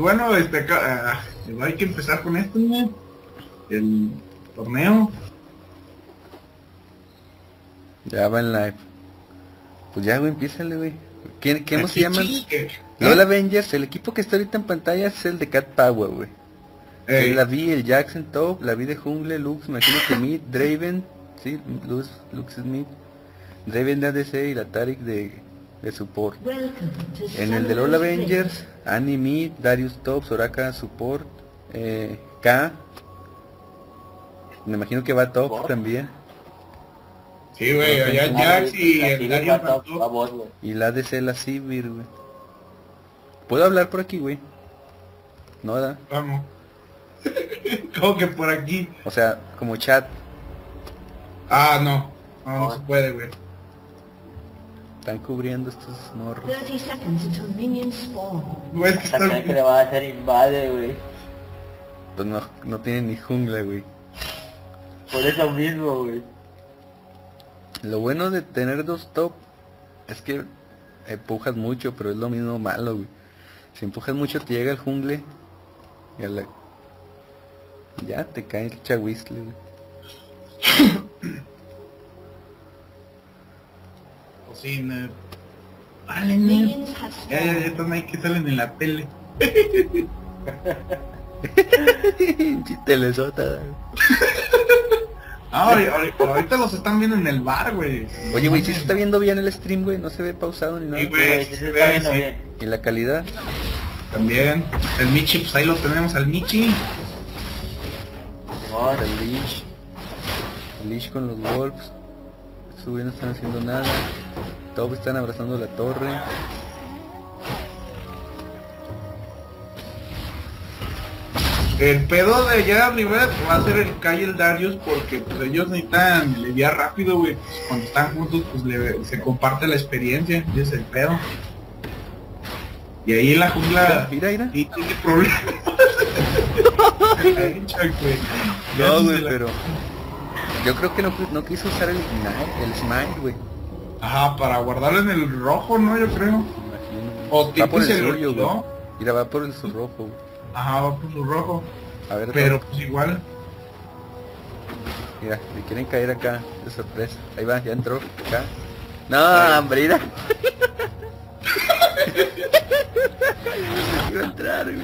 bueno, hay que empezar con esto, ¿no? El torneo. Ya va en live. Pues ya, güey, empiézale, güey. ¿Cómo se Aquí llaman? sí, LOL Avengers, el equipo que está ahorita en pantalla es el de Cat Power, güey. La vi, el Jackson Top, la vi de Jungle, Lux, me imagino que Mid, Draven, sí, Lux Smith, Draven de ADC y la Taric de support. En el de LOL Avengers, Annie Mid, Darius Top, Soraka support, K, me imagino que va Top también. Sí, güey, allá Jax y el Darius va Top. Y la ADC, la Sivir, güey. ¿Puedo hablar por aquí, güey? No, ¿verdad? Vamos. ¿Cómo que por aquí? O sea, como chat. Ah, no. No se puede, güey. Están cubriendo estos morros. 30 seconds until minions spawn. Güey, es que está También que le va a hacer invade, güey. Pues no tienen ni jungla, güey. Por eso mismo, güey. Lo bueno de tener dos top es que empujas mucho, pero es lo mismo malo, güey. Si empujas mucho te llega el jungle y ya te cae el chahuizle, güey. Pues sí, no. Vale, no. Ya están ahí que salen en la tele. Telesota. Ah, ahorita los están viendo en el bar, güey. Oye, güey, ¿sí se está viendo bien el stream, güey? No se ve pausado ni nada. Sí, güey, Sí, sí, se está viendo sí. bien. ¿Y la calidad? También. El Michi, pues ahí lo tenemos al Michi. Simón. El Leash con los Wolves. Estos güeyes no están haciendo nada. Todos están abrazando la torre. El pedo de allá arriba va a ser el Kai y el Darius porque pues ellos necesitan lidiar rápido, güey. Cuando están juntos pues se comparte la experiencia, ese es el pedo. Y ahí la jungla Mira. y tiene problemas. No, güey, pero yo creo que no quiso usar el Ignite, el Smite, güey. Ajá, para guardarlo en el rojo, ¿no? Yo creo. Imagino. O Va tipo por el se lo suyo, güey. olvidó. Mira, va por el su rojo, güey. Ajá, va por su rojo. A ver, Pero Tom, pues igual. mira, me quieren caer acá de sorpresa. Ahí va, ya entró acá. No, hombre, mira. Iba a entrar, güey.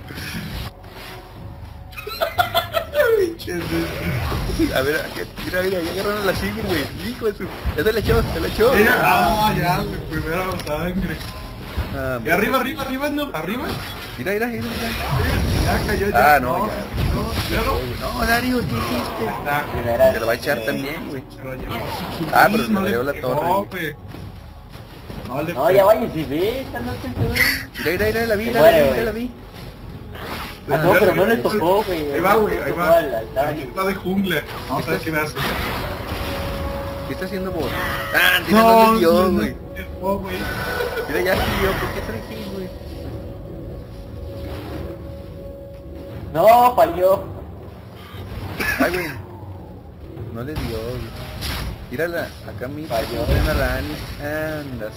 A ver, mira, ya agarraron la Sigrid, güey. Hijo de su... Ya se le echó. Ah, ya, la primera sangre. Ah, Y arriba, no, arriba. Mira. Ya cayó, Ah, ya. no, ya. No, Dario, ¿qué hiciste? Se lo va a echar también, güey. Se lo llevó. Ah, pero No le le dio la pegó, torre, güey. No le No, ya vaya, si ve, esta noche, güey. Mira, la vi, Se muere, güey. la vi. Ah, no, pero no le tocó, güey. Ahí va, güey, ahí Tocó va. al Ahí está de jungla. Vamos a ver qué me hace. ¿Qué está haciendo vos? Ah, no le dio, güey. No, güey. Mira, ya siguió, ¿por qué trae aquí, güey? No, falló. Ay, güey. No le dio, güey. Mírala, acá mismo. Falló. Ven a la Annie. Andas.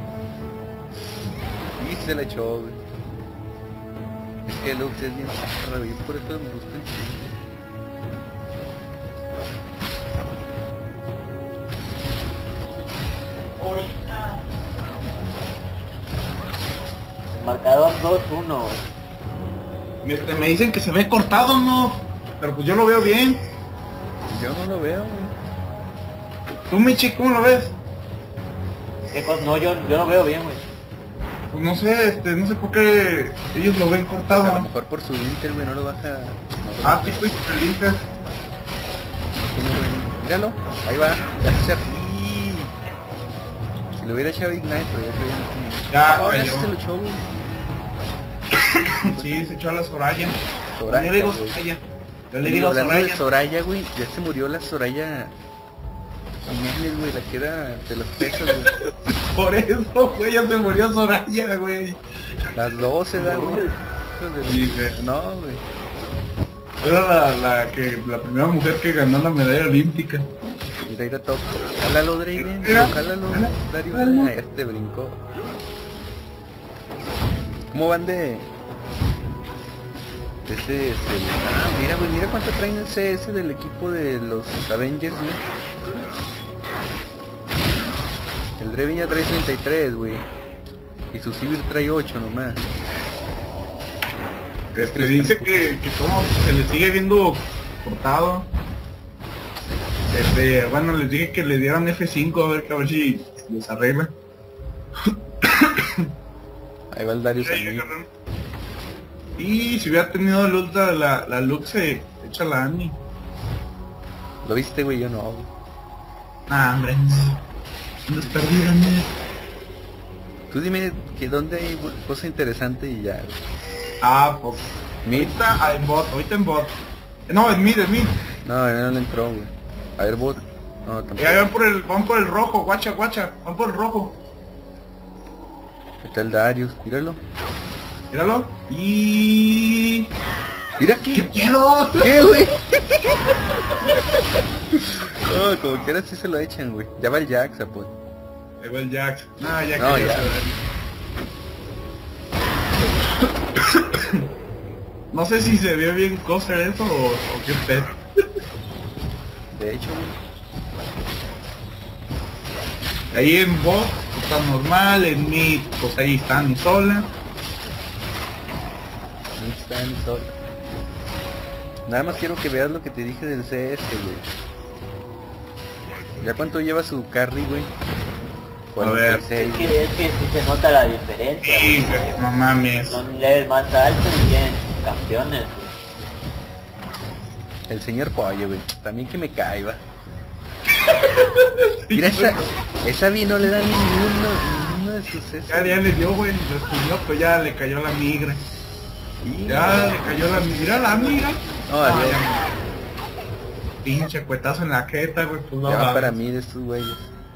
Y se la echó, güey. Es que Lux es bien zarra, güey. Por eso me gusta el chile. Marcador 2-1. Me dicen que se ve cortado, ¿no? Pero pues yo lo veo bien. Yo no lo veo, güey. ¿Tú, Michi, cómo lo ves? ¿Qué cosa? No, yo no veo bien, güey. Pues no sé, no sé por qué ellos lo ven cortado. A lo mejor por su Inter, güey, no lo baja. Ah, sí, pues, el Inter. Míralo, ahí va, ya se aquí. Si lo hubiera echado Ignite, pero ya se Ya, ahora cayó. se lo echó, güey. Sí, se echó a la Soraya. Soraya, Yo le digo güey. Soraya. Yo le digo Hablando de Soraya. Soraya, güey, ya se murió la Soraya Jiménez, güey, la que era de los pesos, güey. Por eso, güey, ya se murió Soraya, güey. Las 12, da, güey. Sí, güey. No, güey. Era la primera mujer que ganó la medalla olímpica. Mira, ir a top. Jálalo, Draven. Mira. Jálalo, Dario. Jálalo. Ah, este brincó. ¿Cómo van de Ese es el... Ah, mira, güey, mira cuánto traen el CS del equipo de los Avengers, güey. El Draven ya trae 33, güey. Y su Sivir trae 8 nomás. Dice que como se le sigue viendo cortado. Bueno, les dije que le dieran F5 a ver si les arregla. Ahí va el Darius a mí. Y si hubiera tenido luz la Lux se echa la Annie. ¿Lo viste, güey? Yo no, güey. Ah, hombre. Andas perdido, Annie. Tú dime que dónde hay cosa interesante y ya, güey. Ah, pues. Mid. Ahorita en bot. No, en mid. No, no le entró, güey. A ver, bot. No, tampoco. Ya van por el rojo, guacha. Van por el rojo. Está el Darius, míralo. Míralo. Y... Mira aquí. ¿Qué pedo? ¿Qué, güey? No, como que ahora sí se lo echan, güey. Ya va el Jax, pues. Ahí va el Jax. No, ya No, que ya. No sé si se vio bien cosa eso o qué pedo. De hecho, güey. Ahí en bot está normal, en mid pues ahí están sola. Ahí está en sol. Nada más quiero que veas lo que te dije del CS, güey. ¿Ya cuánto lleva su carry, güey? A ver. 46. Es que sí se nota la diferencia. Sí, no mames. Son niveles más altos y tienen campeones. El señor pollo, güey. También que me caiga. Mira, esa vi no le da ninguno de sus Ya le dio, güey, lo estudió, pero ya le cayó la migra. Ya le cayó la migra. Mira la migra. No, adiós. Pinche cuetazo en la jeta, güey, pues no Ya va va. para mí de estos güeyes.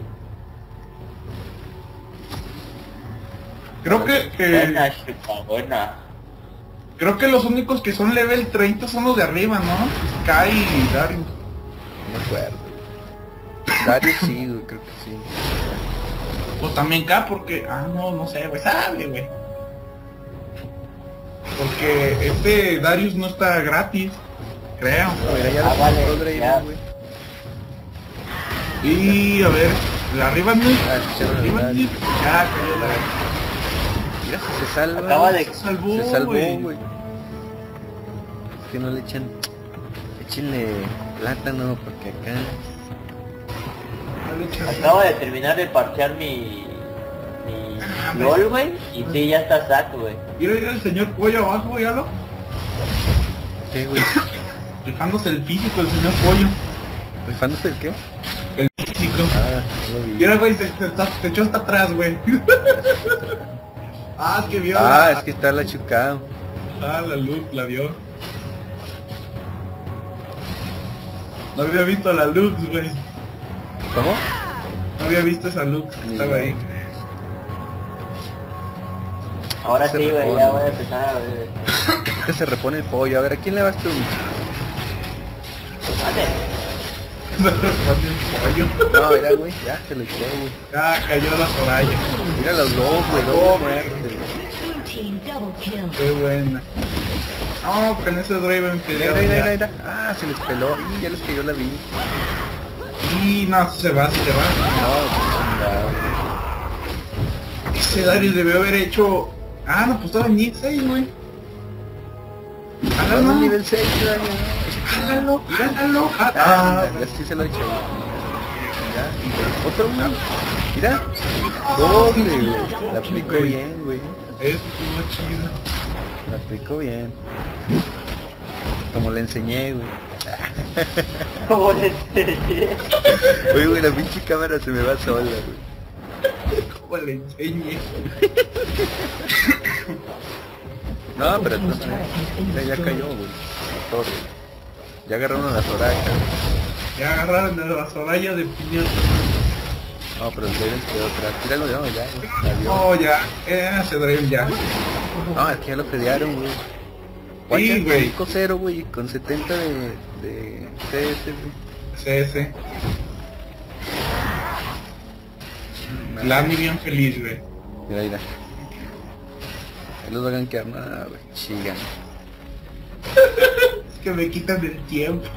Creo Buena, chupa, buena. creo que los únicos que son level 30 son los de arriba, ¿no? Sky y Darius. No me acuerdo. Darius sí, güey, creo que sí. Pues también K porque... Ah, no sé, güey, sabe, güey. Porque este Darius no está gratis, creo. Mira, ya Ah, lo vale, compró Draven, ya. güey. Y a ver, la arriba no. Ah, echaron Arriba el no. Darius. Ya cayó la... Mira, se salva. Acaba de... Se salvó, Se salvó, güey. güey. Es que no le echan... Échenle plátano porque acá... Acabo de terminar de parchear mi LOL, güey, y sí, ya está saco, güey. Mira el señor Pollo abajo, güey, ¿no? ¿Qué, güey? Fijándose el físico del señor Pollo. ¿Rifándose el qué? El físico. Ah, no lo vi. Mira, güey, te echó hasta atrás, güey. Ah, es que vio Ah, la... es que está la chucada. Ah, la luz, la vio. No había visto la luz, güey. ¿Cómo? No había visto esa luz que Ni estaba yo. ahí. Ahora Se sí, güey, repone. ya voy a empezar a ver. Que se repone el pollo. A ver, ¿a quién le vas tú? Vale. No, mira, güey, ya se lo echó, güey. Ya cayó la Soraya. Mira los dos, güey, dos muertes. Blue team double kill. Qué buena. No, con ese Draven que Mira, mira, mira, mira. Ah, se les peló. Y ya les cayó la vi. Y no, se va. No, chingado. Ese Darius debió haber hecho... Ah, no, pues estaba en nivel 6, güey. Vamos Hágalo, al nivel 6, Dani. hágalo. Ah, ya sí se lo he hecho. Ya. Otro, güey. Mira. Doble, güey. La aplicó bien, güey. Eso estuvo chido. La aplicó bien. Como le enseñé, güey. ¿Cómo le enseñé? Oye, güey, la pinche cámara se me va sola, güey. Como le enseñé. No, pero no, ya cayó, güey. La torre. Ya agarraron a la Soraya. Ya agarraron a la Soraya de piñón. No, pero el Draven quedó atrás. Tíralo ya, güey. Adiós. No, ya. Ese Draven ya. No, es que ya lo fedearon, güey. Sí, güey. 5-0, güey, con 70 de CS, güey. CS. Lani bien feliz, güey. Mira, mira. Ahí los va a gankear, nada, güey. Chigan. que me quitan el tiempo.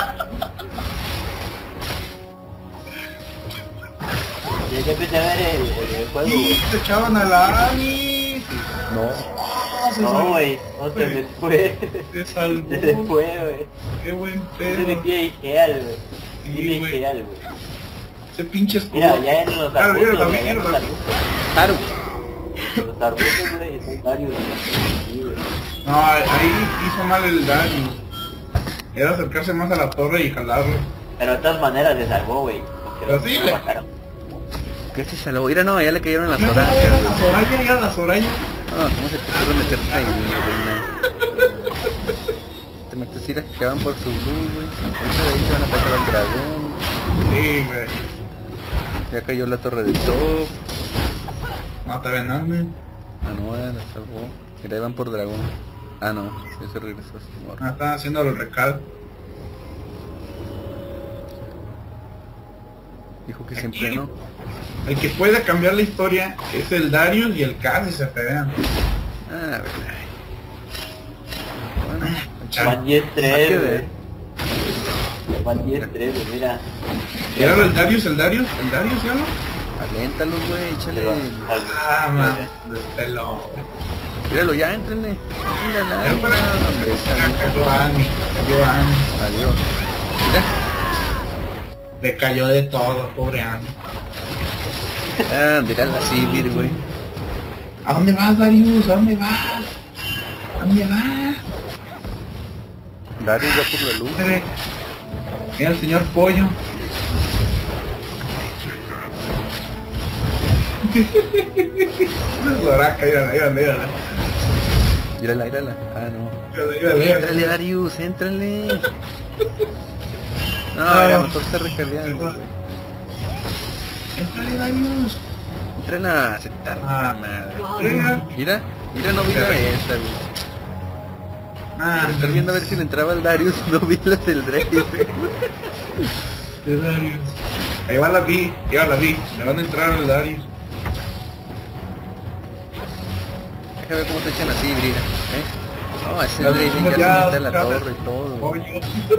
Yo ya empecé a ver el juego. Sí, te echaban a la Ani. No, güey, no te les fue. Te salvó. Se les fue, güey. Qué buen Ese pedo. de pie ideal, güey. Sí, Sí, güey. ideal, güey. Ese pinche escudo. Mira, ya en los Claro, arbustos, mira, ya en mira, los mira. arbustos. Haru. Los arbustos, güey, son varios. Sí, güey. No, ahí hizo mal el daño. Era acercarse más a la torre y jalarlo. Pero de todas maneras se salvó, güey. Porque Pero los sí, le- mataron. ¿Qué se salvó? Mira, no, ya le cayeron las No, horas. era la Soraya, era la Soraya. No, ¿cómo se te ocurre meterte ahí, güey? Te metes ir que van por su blue, güey. Ahorita de ahí se van a atacar al dragón. Sí, güey. Ya cayó la torre del top. No te ven nada, güey. Ah, no, la salvó. Mira, ahí van por dragón. Ah, no, sí, se regresó a su morro. Ah, están haciendo el recal. Dijo que siempre no. El que puede cambiar la historia es el Darius y el Kaz, si se pegan. Ah, verdad. Bueno, Van hay que 10-3, ver. güey. Van 10-3, güey, mira. ¿Era el Darius, ¿ya no? Aléntalos, güey, échale. Ah, man, despelo. Míralo, ya, entrenle. Mírala. Pero para... Hombre, Cayó Ani. adiós. Mira. Le cayó de todo, pobre Ani. Ah, mírala así, vir, güey. ¿A dónde vas, Darius? ¿A dónde vas? ¿A dónde vas? Darius va por la luz. Mira el señor Pollo. Loraca, mírala. Mírala. Ah, no. Mírala. Éntrale, Darius, éntrale. No, a lo mejor está recargando, güey. Entrale, Darius. Entrena, se tarda, madre. Mira, no vi la esta, güey. Ah, Estar viendo a ver si le entraba al Darius, no vi las del Drake, güey. de Darius. Ahí va la vi. Le van a entrar al Darius. Déjame ver cómo te echan así, brilla, No, ese La Draven vimos ya ya, se mete a la ya, torre y todo, güey. Pollo.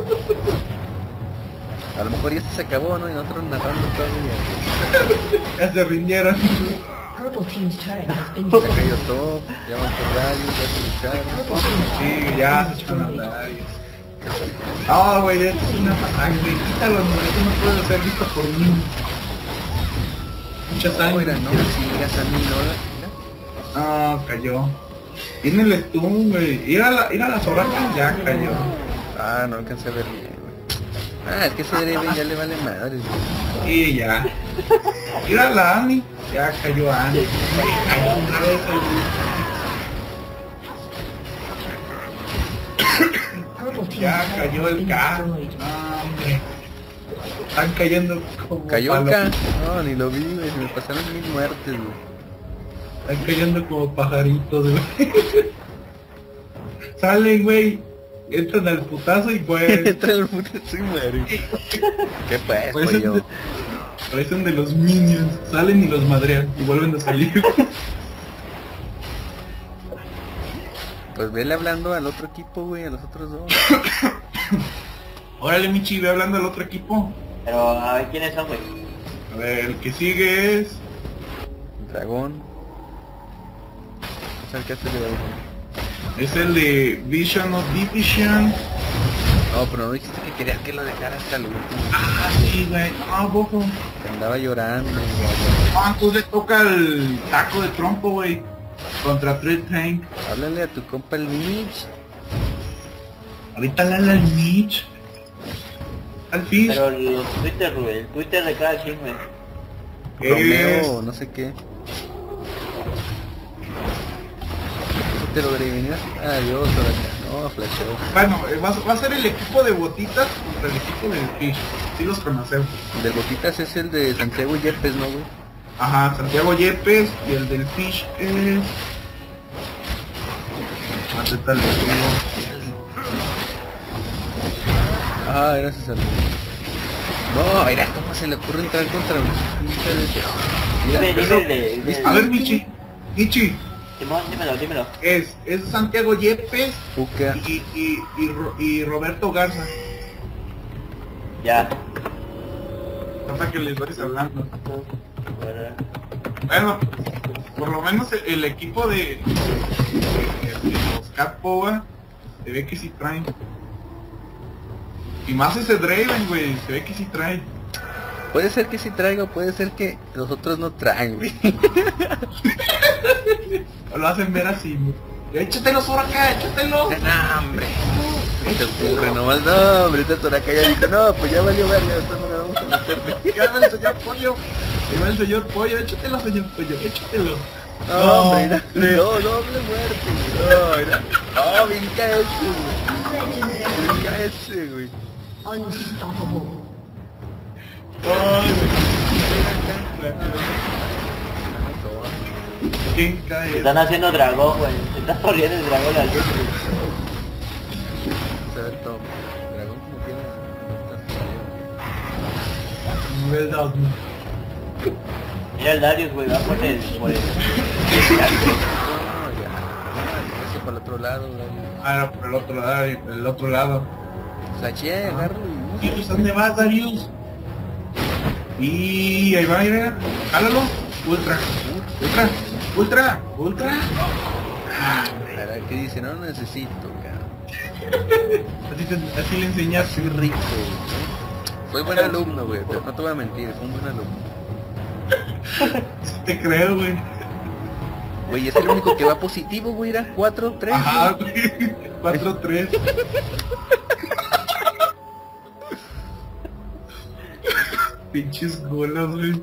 A lo mejor ya se acabó, ¿no? Y nosotros narrando todavía. Ya se rindieron. Purple team's turret has been Ya cayó todo, ya van por Darius, ya se lucharon. Sí, ya se echaron al Darius. No, güey, esto es una masacre. Quítalo, no, esto no puede ser visto por mí. Mucha No, sangre. mira, no, sigas a mí, ¿no? Mira. No, cayó. Tiene el stun, güey. Ir a la Soraka, ya cayó. Ah, no alcancé a ver bien, güey. Ah, es que ese Draven ya le vale madre, güey. Y ya. Ir a la Ani, ya cayó Ani. Cayó otra vez Purple team's ya turret cayó has el been K. destroyed. No, hombre. Están cayendo como Cayó palo- acá. No, ni lo vi, güey. Se me pasaron 1000 muertes, güey. Están cayendo como pajaritos, güey. Salen, güey. Entran al putazo y pues... Entra el puto y muere. ¿Qué pues, Parecen pollo? de, parecen de los Minions. Salen y los madrean y vuelven a salir. Pues vele hablando al otro equipo, güey, a los otros dos. Órale, Michi, ve hablando al otro equipo. Pero a ver quiénes son, güey. A ver, el que sigue es... Dragón. O sea, ¿qué hace el dragón? Es el de Vision of Division. No, pero no dijiste que querías que lo dejara hasta el último. Ah, sí, güey. No, bojo. Que andaba llorando, güey. Ah, entonces le toca el taco de trompo, güey. Contra Thread Tank. Háblale a tu compa el Mitch. Ahorita le habla al Mitch. Al Fish. Pero los Twitter, güey, el Twitter de cada quien, güey. Romeo, no sé qué. Te lo adivinas. Adiós, por acá. No, flasheo. Bueno, va a ser el equipo de botitas contra el equipo del Fish. Sí los conocemos. El del Botitas es el de Santiago Yepes, ¿no, güey? Ajá, Santiago Yepes y el del Fish es... Maceta el escudo. Ah, gracias a Dios. No, mira cómo se le ocurre entrar contra un... Dime, Mira, dime, A ver, Michi. Michi. Simón, dímelo. Es Santiago Yepes Puka. y Roberto Garza. Ya. Hasta que les vayas hablando. Bueno, por lo menos el equipo de los Cat Power se ve que sí traen. Y más ese Draven, güey, se ve que sí trae. Puede ser que sí traiga, puede ser que los otros no traen, güey. Lo hacen ver así, güey. Échatelo por acá, échatelo. No, hombre. El renovar, no, hombre, esta Soraka ya dijo, no, pues ya valió verga, después no le vamos a meter. Ya va el señor Pollo. Ya va el señor Pollo, échatelo, señor Pollo, échatelo. No, hombre, mira. No, doble muerte, güey. No, mira. No, brinca ese, güey. Brinca ese, güey. Unstoppable. ¿Quién cae? Están haciendo dragón, güey. Se está corriendo el dragón al luz. Se ve todo. Dragón como tiene. Nivel 2. Mira el Darius, güey, va por el... No, ya. Eso por el otro lado, güey. Ah, no, por el otro lado. Saché, agarro y... Darius, ¿dónde vas, Darius? Y ahí va, mira. Jálalo. Ultra. A ver, ¿qué dice? No necesito, cabrón. Así le enseñas. Soy rico, güey. Soy buen alumno, güey. Pero no te voy a mentir, fue un buen alumno. Sí te creo, güey. Güey, es el único que va positivo, güey. Era 4, 3. Ajá, güey. 4-3. Pinches golas, güey.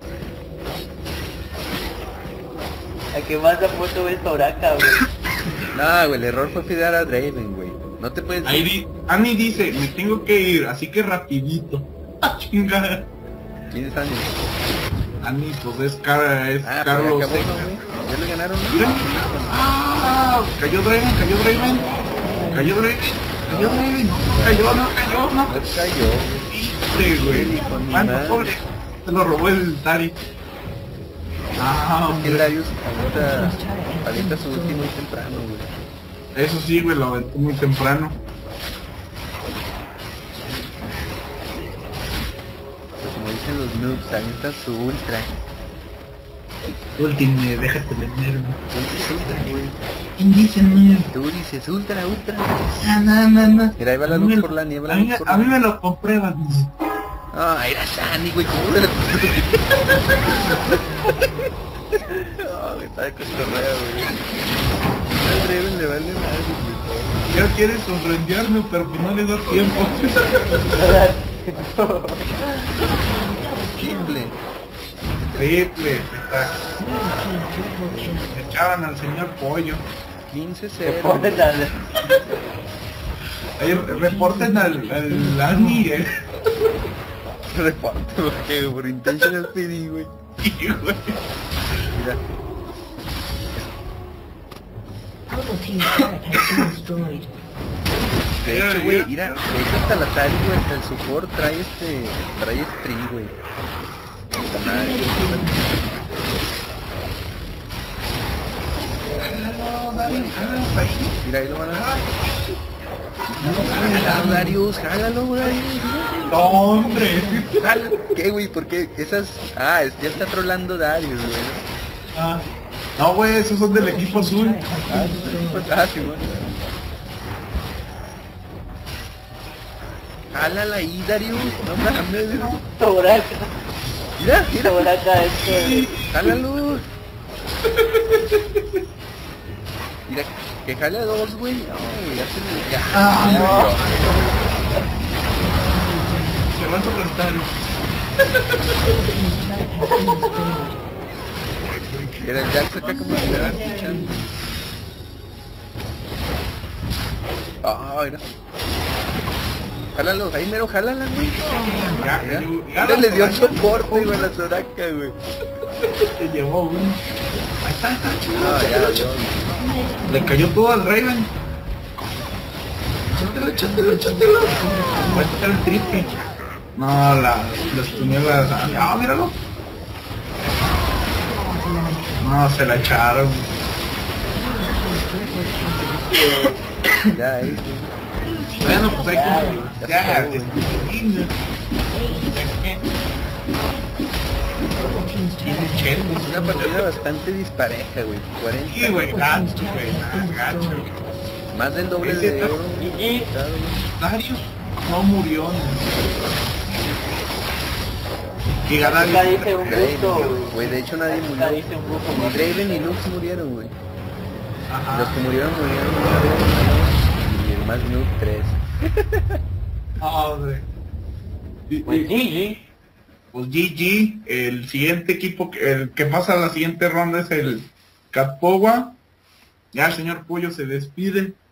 ¿A qué más ha puesto el Soraka, güey? No, güey, el error fue fidear a Draven, güey. No te puedes... Annie dice, me tengo que ir, así que rapidito. Ah, chingada. ¿Quién es Annie? Annie, pues es Pero Carlos. acabó, ¿no, güey? ¿Ya le ganaron? Mira. Ah, cayó Draven. No cayó. No cayó, güey. Viste, güey. Hijo de mi Mano, madre. pobre. Se lo robó el Tari. Ah, Es que hombre. Darius avienta su ulti muy temprano, güey. Eso sí, güey, lo aventó muy temprano. Pues como dicen los noobs, avientan su ultra. Ultime, déjate vender, güey. Ultra, ultra, güey. ¿Quién dice, no? Tú dices ultra. No. Mira, ahí va la luz por la niebla. A mí me lo compruebas, dice. Ah, era Shani, güey, ¿cómo se le No, güey, está de cotorreo, güey. Al Draven le vale madre, güey. Ya quiere sorprenderme, pero pues no le da tiempo. Simple. Triple, está. Echaban al señor Pollo. 15-0. Ponen al... Ahí reporten al Annie, Reporte, porque por intentional speeding, güey. Sí, güey. Mira, Purple team's turret has been destroyed. de hecho, güey, mira, de hecho hasta la Tari, güey, hasta el support trae tree, güey. Puta madre, mira, ahí lo van a... Jálalo, Darius, Darius. No, hombre. ¿Qué, güey? ¿Por qué? Esas... Ah, ya está trolando Darius, güey. Ah. No, güey, esos son del equipo azul. Sí, güey. Jálala ahí, Darius. No mames. Soraka. Mira. Soraka este... Jálalo. Mira, que jale a dos, güey. No, güey, ya se me... Ya. Ah, no. Se van a soltar. Era el Jax acá como si le van pinchando. Ah, mira. Jálalo, ahí mero, jálala, güey. Ya, Mira, le dio soporte, güey, a la Soraka, güey. Se llevó uno. Ahí está. Ah, ya. Le cayó todo al Raven. Échatelo. Va a quitar el triple. No, las tunelas. Ah, míralo. No, se la echaron. Ya, ahí. Bueno, pues hay que... Ya, Una partida bastante dispareja, güey. 40. Sí, güey, gacho, gacho. Más del doble de oro. Y Darius no murió. Y acá ganar dice un gusto, Güey, de hecho nadie acá murió. dice un gusto. Ni Draven ni Lux murieron, güey. Ajá. Los que murieron una vez. Y el más noob 3. Ah, güey. Pues GG. Pues GG, el siguiente equipo, el que pasa a la siguiente ronda es el Cat Powa. Ya el señor Pollo se despide.